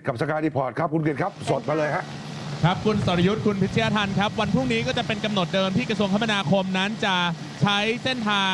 กับสกายรีพอร์ตครับคุณเกียรติครับสดมาเลยฮะครับคุณสรยุทธ์คุณพิชยาทันครับวันพรุ่งนี้ก็จะเป็นกำหนดเดิมที่กระทรวงคมนาคมนั้นจะใช้เส้นทาง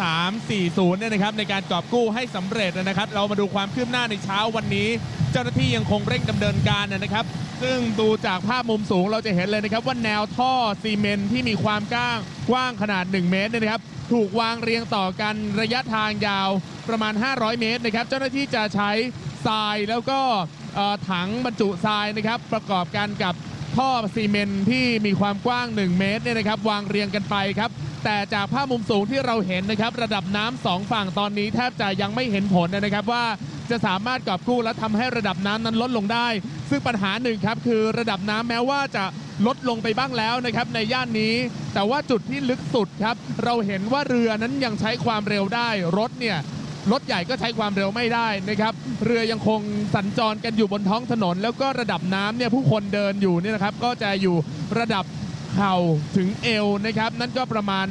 340 เนี่ยนะครับในการกอบกู้ให้สำเร็จนะครับเรามาดูความคืบหน้าในเช้าวันนี้เจ้าหน้าที่ยังคงเร่งดำเนินการนะครับซึ่งดูจากภาพมุมสูงเราจะเห็นเลยนะครับว่าแนวท่อซีเมนต์ที่มีความกว้างขนาด1 เมตรเนี่ยนะครับถูกวางเรียงต่อกันระยะทางยาวประมาณ500 เมตรนะครับเจ้าหน้าที่จะใช้ทรายแล้วก็ถังบรรจุทรายนะครับประกอบกันกับท่อซีเมนต์ที่มีความกว้าง1 เมตรเนี่ยนะครับวางเรียงกันไปครับแต่จากภาพมุมสูงที่เราเห็นนะครับระดับน้ำ2 ฝั่งตอนนี้แทบจะยังไม่เห็นผลนะครับว่าจะสามารถกอบกู้และทำให้ระดับน้ำนั้นลดลงได้ซึ่งปัญหาหนึ่งครับคือระดับน้ำแม้ว่าจะลดลงไปบ้างแล้วนะครับในย่านนี้แต่ว่าจุดที่ลึกสุดครับเราเห็นว่าเรือนั้นยังใช้ความเร็วได้รถใหญ่ก็ใช้ความเร็วไม่ได้นะครับเรือยังคงสัญจรกันอยู่บนท้องถนนแล้วก็ระดับน้ำเนี่ยผู้คนเดินอยู่เนี่ยนะครับก็จะอยู่ระดับเข่าถึงเอวนะครับนั่นก็ประมาณ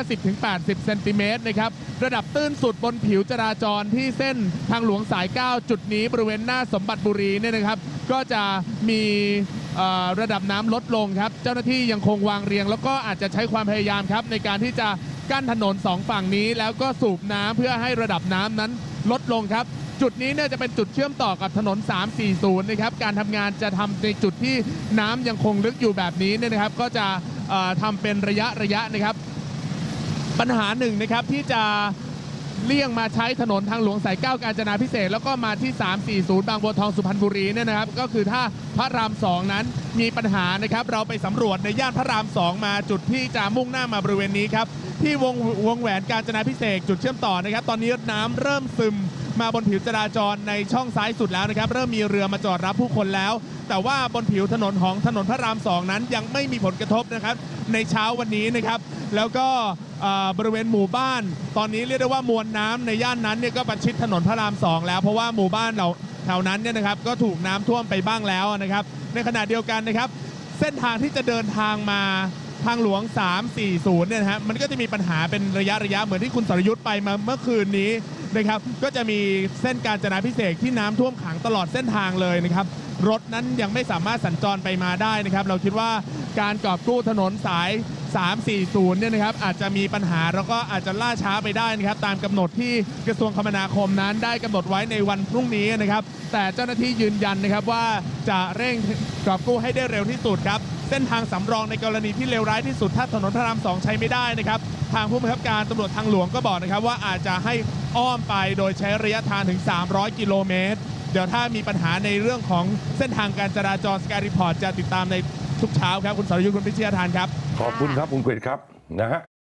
50-80 เซนติเมตรนะครับระดับตื้นสุดบนผิวจราจรที่เส้นทางหลวงสาย 9 จุดนี้บริเวณหน้าสมบัติบุรีเนี่ยนะครับก็จะมีระดับน้ำลดลงครับเจ้าหน้าที่ยังคงวางเรียงแล้วก็อาจจะใช้ความพยายามครับในการที่จะกั้นถนน2 ฝั่งนี้แล้วก็สูบน้ำเพื่อให้ระดับน้ำนั้นลดลงครับจุดนี้เนี่ยจะเป็นจุดเชื่อมต่อกับถนน 340 นะครับการทำงานจะทำในจุดที่น้ำยังคงลึกอยู่แบบนี้เนี่ยนะครับก็จะทำเป็นระยะนะครับปัญหาหนึ่งนะครับที่จะเลี่ยงมาใช้ถนนทางหลวงสาย 9 กาญจนาภิเษกแล้วก็มาที่ 340 บางบัวทองสุพรรณบุรีเนี่ยนะครับก็คือถ้าพระราม 2 นั้นมีปัญหานะครับเราไปสำรวจในย่านพระราม 2 มาจุดที่จะมุ่งหน้ามาบริเวณนี้ครับที่วงแหวนกาญจนาภิเษกจุดเชื่อมต่อนะครับตอนนี้น้ำเริ่มซึมมาบนผิวจราจรในช่องซ้ายสุดแล้วนะครับเริ่มมีเรือมาจอดรับผู้คนแล้วแต่ว่าบนผิวถนนของถนนพระราม 2 นั้นยังไม่มีผลกระทบนะครับในเช้าวันนี้นะครับแล้วก็บริเวณหมู่บ้านตอนนี้เรียกได้ว่ามวลน้ำในย่านนั้นเนี่ยก็ประชิดถนนพระราม 2 แล้วเพราะว่าหมู่บ้านเราแถวนั้นเนี่ยนะครับก็ถูกน้ำท่วมไปบ้างแล้วนะครับในขณะเดียวกันนะครับเส้นทางที่จะเดินทางมาทางหลวง 340 เนี่ยนะฮะมันก็จะมีปัญหาเป็นระยะเหมือนที่คุณสรยุทธ์ไปมาเมื่อคืนนี้นะครับก็จะมีเส้นกาญจนาภิเษกที่น้ำท่วมขังตลอดเส้นทางเลยนะครับรถนั้นยังไม่สามารถสัญจรไปมาได้นะครับเราคิดว่าการกอบกู้ถนนสาย 340 เนี่ยนะครับอาจจะมีปัญหาแล้วก็อาจจะล่าช้าไปได้นะครับตามกำหนดที่กระทรวงคมนาคมนั้นได้กำหนดไว้ในวันพรุ่งนี้นะครับแต่เจ้าหน้าที่ยืนยันนะครับว่าจะเร่งกอบกู้ให้ได้เร็วที่สุดครับเส้นทางสำรองในกรณีที่เลวร้ายที่สุดถ้าถนนพระราม 2 ใช้ไม่ได้นะครับทางผู้บังคับการตำรวจทางหลวงก็บอกนะครับว่าอาจจะให้อ้อมไปโดยใช้ระยะทางถึง 300 กิโลเมตรเดี๋ยวถ้ามีปัญหาในเรื่องของเส้นทางการจราจรสกายรีพอร์ตจะติดตามในทุกเช้าครับคุณสรยุทธ์คุณพิชยาทานครับขอบคุณครับคุณเกียรติครับนะฮะ